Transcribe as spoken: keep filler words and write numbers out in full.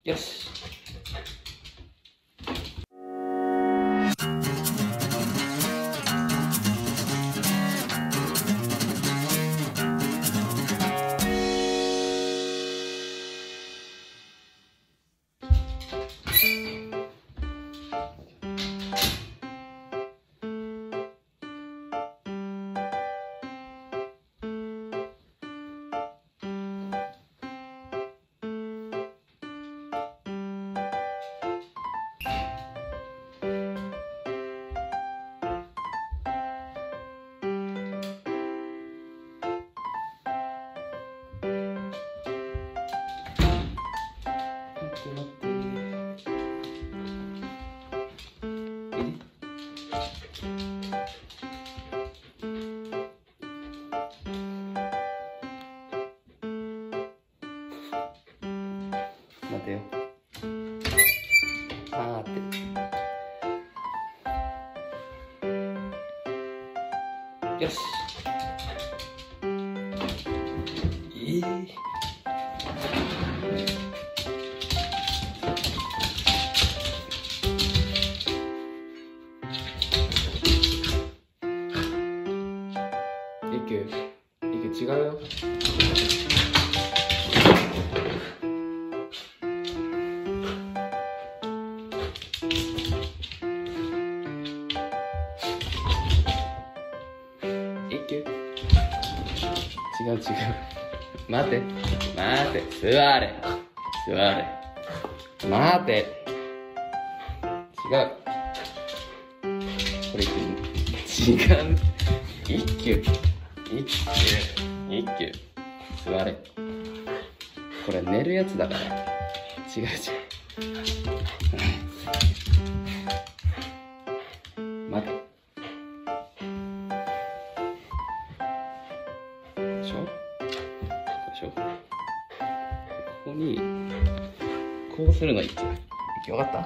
よし。待って待てよ。あーってよし。えーいくいく違うよ。いく違う違う。待て待て、座れ座れ。待て、違う。これ違う。一休一休一休座れ。これ寝るやつだから。違う違う。待て。でしょでしょ。ここにこうするの一休。一休分かった？